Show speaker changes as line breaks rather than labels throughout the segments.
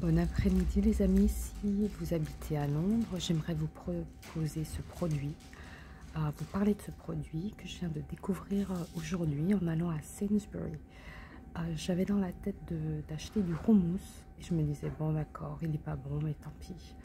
Bon après-midi les amis, si vous habitez à Londres, j'aimerais vous proposer ce produit, vous parler de ce produit que je viens de découvrir aujourd'hui en allant à Sainsbury. J'avais dans la tête d'acheter du houmous et je me disais bon d'accord, il n'est pas bon mais tant pis.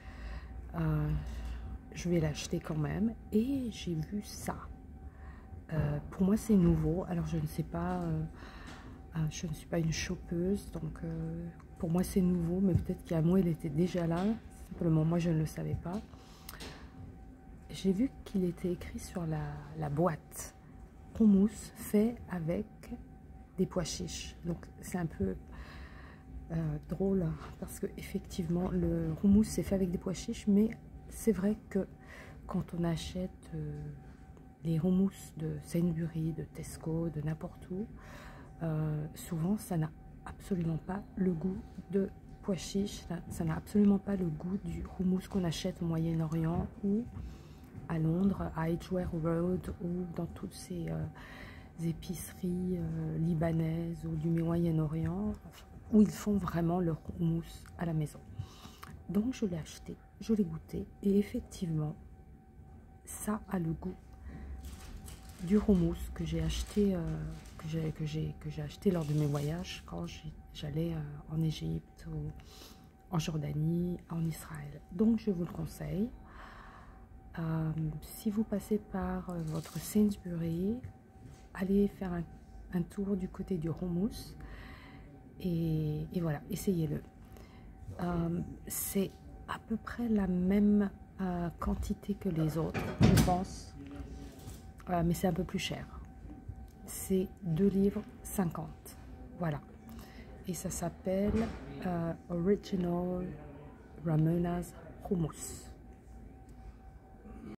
Je vais l'acheter quand même et j'ai vu ça. Pour moi c'est nouveau, alors je ne sais pas, je ne suis pas une chopeuse donc pour moi c'est nouveau, mais peut-être qu'il y a un mois il était déjà là, simplement moi je ne le savais pas. J'ai vu qu'il était écrit sur la boîte houmous fait avec des pois chiches, donc c'est un peu drôle parce que effectivement le houmous c'est fait avec des pois chiches, mais c'est vrai que quand on achète les houmous de Sainsbury, de Tesco, de n'importe où, souvent ça n'a absolument pas le goût de pois chiches, ça n'a absolument pas le goût du houmous qu'on achète au Moyen-Orient ou à Londres, à Edgware Road ou dans toutes ces épiceries libanaises ou du Moyen-Orient où ils font vraiment leur houmous à la maison. Donc je l'ai acheté, je l'ai goûté et effectivement ça a le goût du houmous que j'ai acheté que j'ai acheté lors de mes voyages quand j'allais en Égypte ou en Jordanie, en Israël. Donc je vous le conseille. Si vous passez par votre Sainsbury, allez faire un tour du côté du houmous et voilà, essayez-le. C'est à peu près la même quantité que les autres, je pense, mais c'est un peu plus cher. C'est 2,50 livres. Voilà. Et ça s'appelle Original Ramona's Hummus.